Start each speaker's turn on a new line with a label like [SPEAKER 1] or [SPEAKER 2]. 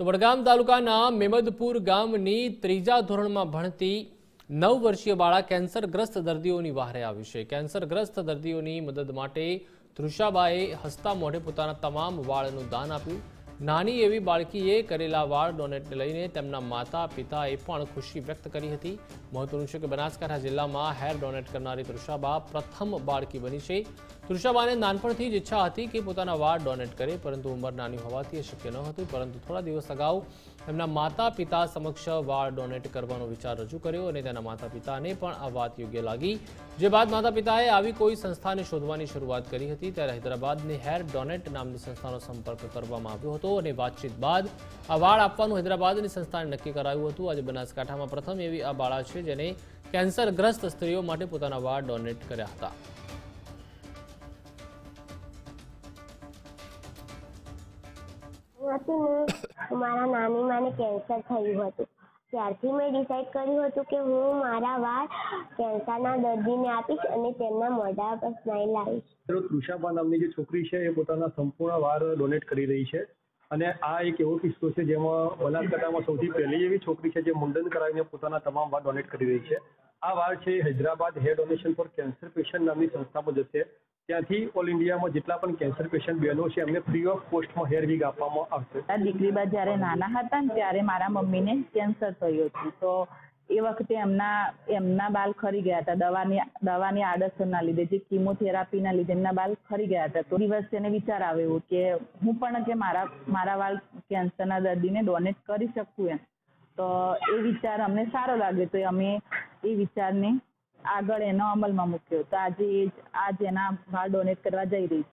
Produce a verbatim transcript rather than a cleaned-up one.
[SPEAKER 1] તો વડગામ તાલુકાના મેમદપુર ગામની ત્રીજા ધોરણમાં ભણતી નવ વર્ષીય બાળા કેન્સરગ્રસ્ત દર્દીઓની વહારે આવી છે। કેન્સરગ્રસ્ત દર્દીઓની મદદ માટે તૃષાબાએ હસતા મોઢે પોતાના તમામ વાળનું દાન આપ્યું। નાની એવી બાળકીએ કરેલા વાળ ડોનેટને લઈને તેમના માતા પિતાએ પણ ખુશી વ્યક્ત કરી હતી। મહત્વનું છે કે બનાસકાંઠા જિલ્લામાં હેર ડોનેટ કરનારી તૃષાબા પ્રથમ બાળકી બની છે। તૃષાબાને નાનપણથી જ ઈચ્છા હતી કે પોતાના વાળ ડોનેટ કરે, પરંતુ ઉંમર નાની હોવાથી એ શક્ય ન હતું। પરંતુ થોડા દિવસ અગાઉ તેમના માતા પિતા સમક્ષ વાળ ડોનેટ કરવાનો વિચાર રજૂ કર્યો અને તેના માતા પિતાને પણ આ વાત યોગ્ય લાગી, જે બાદ માતા પિતાએ આવી કોઈ સંસ્થાને શોધવાની શરૂઆત કરી હતી। ત્યારે હૈદરાબાદની હેર ડોનેટ નામની સંસ્થાનો સંપર્ક કરવામાં આવ્યો હતો અને વાતચીત બાદ આ વાળ આપવાનું હૈદરાબાદની સંસ્થાને નક્કી કરાયું હતું। આજે બનાસકાંઠામાં પ્રથમ એવી આ બાળા છે જેને કેન્સરગ્રસ્ત સ્ત્રીઓ માટે પોતાના વાળ ડોનેટ કર્યા હતા।
[SPEAKER 2] મારા નાની માને કેન્સર થયું હતું, ત્યારથી મેં ડિસાઈડ કર્યું હતું કે હું મારા વાળ કેન્સરના દર્દીને આપીશ અને તેમના મોઢા પર સ્માઈલ લાવીશ।
[SPEAKER 3] તૃષાબા નામની જે છોકરી છે એ પોતાના સંપૂર્ણ વાળ ડોનેટ કરી રહી છે અને આ એક એવો કિસ્સો છે જેમાં બનાસકાંઠામાં સૌથી પહેલી એવી છોકરી છે જે મુંડન કરાવીને પોતાના તમામ વાળ ડોનેટ કરી રહી છે। આ વાળ છે Hyderabad hair donation for cancer patient નામની સંસ્થામાં જશે। ત્યાંથી ઓલ ઇન્ડિયામાં જેટલા પણ કેન્સર પેશન્ટ બહેનો છે એમને ફ્રી ઓફ કોસ્ટમાં હેર વીગ આપવામાં આવશે।
[SPEAKER 4] દીકરી બા જ્યારે નાના હતા ને ત્યારે મારા મમ્મીને કેન્સર થયું હતું, તો એ વખતે એમના એમના બાલ ખરી ગયા હતા દવાની દવાની આડઅસરના લીધે, જે કીમોથેરાપીના લીધે એમના બાલ ખરી ગયા હતા। તો દિવસ એને વિચાર આવ્યો કે હું પણ કે મારા મારા વાળ કેન્સરના દર્દીને ડોનેટ કરી શકું એમ। તો એ વિચાર અમને સારો લાગ્યો, તો અમે એ વિચારને આગળ એનો અમલમાં મૂક્યો। તો આજે આજ એના વાળ ડોનેટ કરવા જઈ રહી છે।